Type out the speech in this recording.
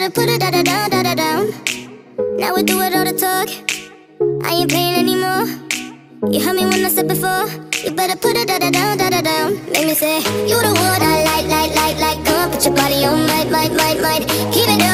Put it down. Now we do it all the talk. I ain't playing anymore. You heard me when I said before. You better put it down. Make me say,